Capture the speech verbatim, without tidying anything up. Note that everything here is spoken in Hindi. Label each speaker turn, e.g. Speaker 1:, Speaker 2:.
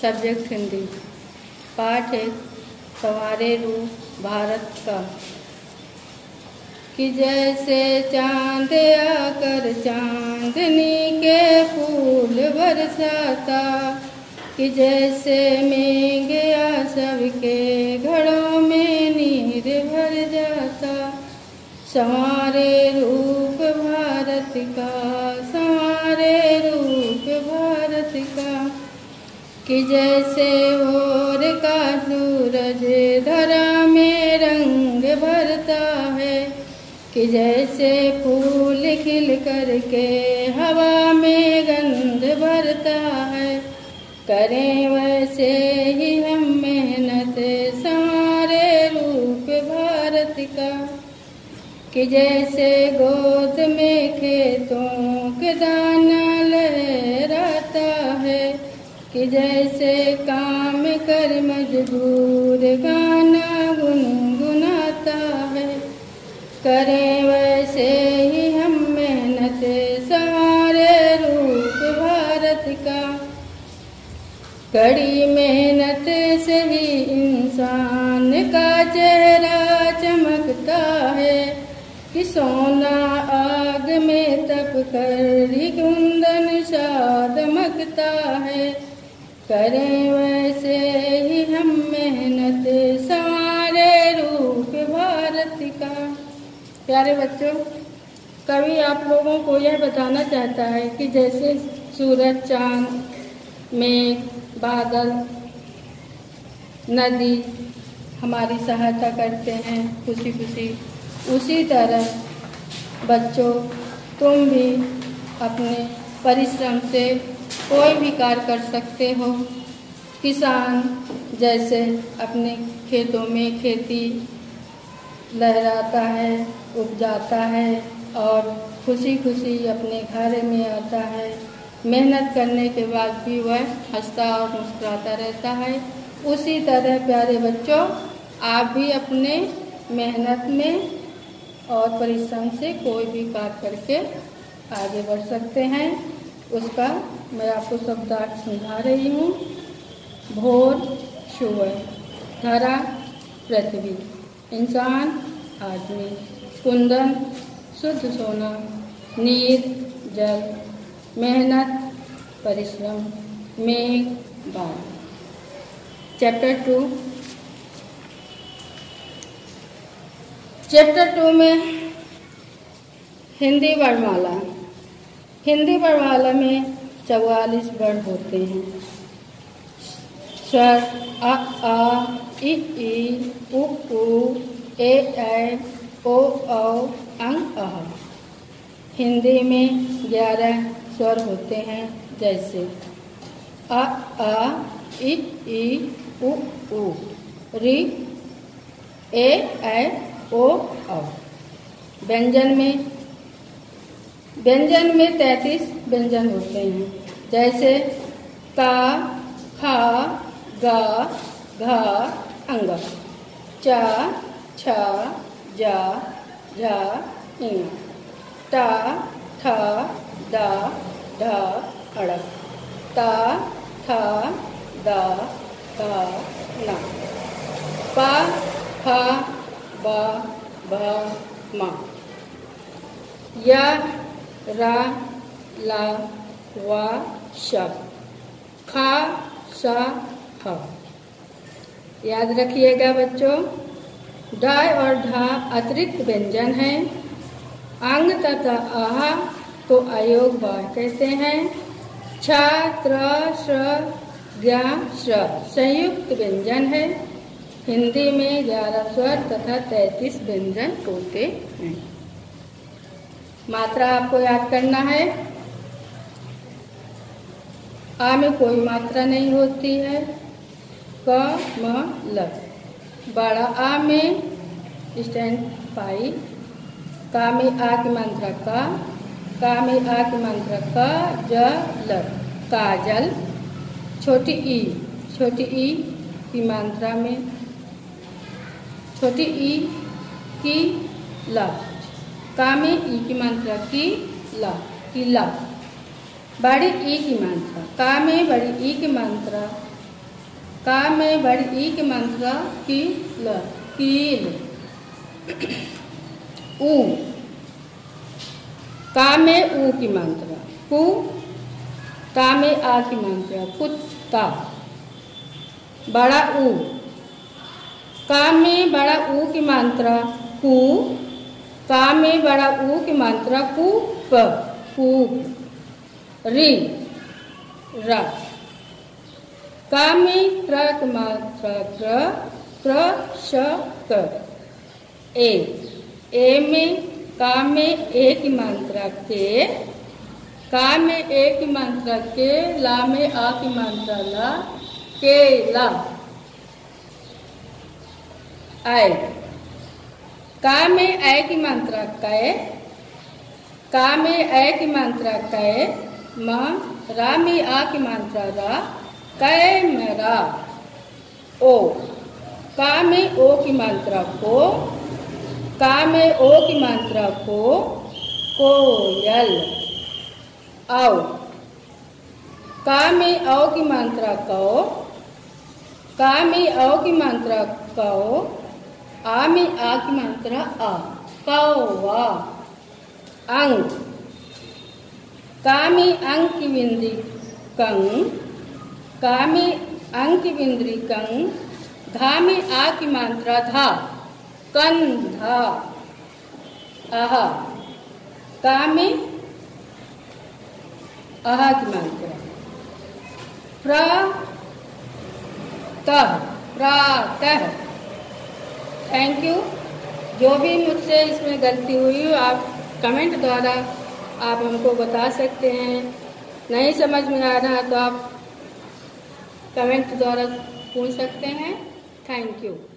Speaker 1: सब्जेक्ट हिंदी। पाठ एक, संवारे रूप भारत का। कि जैसे चांद आकर चांदनी के फूल बरसाता, कि जैसे मेघ आ सबके घड़ों में नीर भर जाता। संवारे रूप भारत का, संवारे रूप भारत का। कि जैसे भोर का सूरज धरा में रंग भरता है, कि जैसे फूल खिल कर के हवा में गंध भरता है। करें वैसे ही हम मेहनत संवारे रूप भारत का। कि जैसे गोद में खेतों के दाना लहराता है, कि जैसे काम कर मजदूर गाना गुनगुनाता है। करें वैसे ही हम मेहनत संवारे रूप भारत का। कड़ी मेहनत से ही इंसान का चेहरा चमकता है, कि सोना आग में तप कर ही कुंदन सा दमकता है। करें वैसे ही हम मेहनत संवारे रूप भारत का। प्यारे बच्चों, कवि आप लोगों को यह बताना चाहता है कि जैसे सूरज, चांद, मेघ, बादल, नदी हमारी सहायता करते हैं खुशी खुशी, उसी तरह बच्चों तुम भी अपने परिश्रम से कोई भी कार्य कर सकते हो। किसान जैसे अपने खेतों में खेती लहराता है, उपजाता है और खुशी खुशी अपने घर में आता है। मेहनत करने के बाद भी वह हंसता और मुस्कुराता रहता है। उसी तरह प्यारे बच्चों, आप भी अपने मेहनत में और परिश्रम से कोई भी कार्य करके आगे बढ़ सकते हैं। उसका मैं आपको शब्दार्थ समझा रही हूँ। भोर सूर्य, धरा पृथ्वी, इंसान आदमी, कुंदन शुद्ध सोना, नीर जल, मेहनत परिश्रम, मेघ बादल। Chapter two. चैप्टर टू में हिंदी वर्णमाला। हिंदी वर्णमाला में चौवालीस वर्ण होते हैं। स्वर अ आ, इ ई, उ ऊ, ए ऐ, ओ औ, अं अः। हिंदी में ग्यारह स्वर होते हैं, जैसे अ आ, इ ई, उ ऊ, ऋ, ए ऐ, ओ औ। व्यंजन में व्यंजन में तैंतीस व्यंजन होते हैं, जैसे का, खा, गा, घा, अंग, चा, छा, जा, झा, इं, टा, ठा, दा, ढा, अड़क, ता, था, दा, धा, ना, पा, फा, बा, भा, मा, या, रा, ला, वा, शा, खा, सा, ह। याद रखिएगा बच्चों, डा और ढा अतिरिक्त व्यंजन हैं। अंग तथा आहा को अयोग बार कहते हैं। छा, त्र, श्र, ज्ञा, श्र संयुक्त व्यंजन है। हिंदी में ग्यारह स्वर तथा तैंतीस व्यंजन होते हैं। मात्रा आपको याद करना है। आ में कोई मात्रा नहीं होती है। क, म, ल। बड़ा आ में स्टैंड पाई। का में आ की मात्रा का, का में आ की मात्रा का, ज, ल, काजल। छोटी ई, छोटी ई की मात्रा में छोटी ई की ला, का में ई की मात्रा की ला, की ला। बड़ी ई की मात्रा, का में बड़ी ई की मात्रा का में बड़ी ई की मात्रा कील, कील। ऊ, का में ऊ की मात्रा कु, ता में आ की मात्रा कुत्ता। बड़ा ऊ, का में बड़ा ऊ की मात्रा कु, का में बड़ा ऊ की मात्रा कूप, कूप। री, रा, का में क्र की मात्रा क्र, कृषक। ए, ए में का में ए की मात्रा के, का में ए की मात्रा के, ला में आ की मात्रा ला, केला। आय, का में ऐ की मात्रा कै, का में ऐ की मात्रा कै, म, रा में आ की मात्रा रा, कै मेरा। ओ, का में ओ की मात्रा को, का में ओ की मात्रा को, कोयल। औ, का में औ की मात्रा कौ, का में औ की मात्रा कौ, आ में आ की मात्रा आ, कौवा। अंक, का में अंक की बिंदी कंग, का में अंक की बिंदी कंग, धा में आ की मात्रा धा, कंधा। आहा, का में आहा की मात्रा प्र, तह, प्रातः। Thank you. जो भी मुझसे इसमें गलती हुई आप कमेंट द्वारा आप हमको बता सकते हैं। नहीं समझ में आ रहा तो आप कमेंट द्वारा पूछ सकते हैं। Thank you.